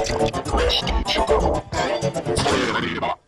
詳しい時間を伝えられれば